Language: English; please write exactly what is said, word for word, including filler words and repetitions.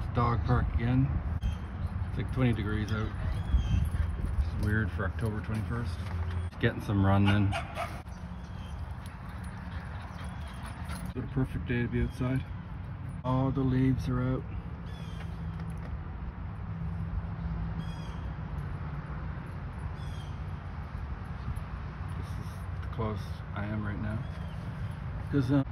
at the dog park again. It's like twenty degrees out. It's weird for October twenty-first. Getting some running. What a perfect day to be outside. All the leaves are out. This is the closest I am right now. Because uh,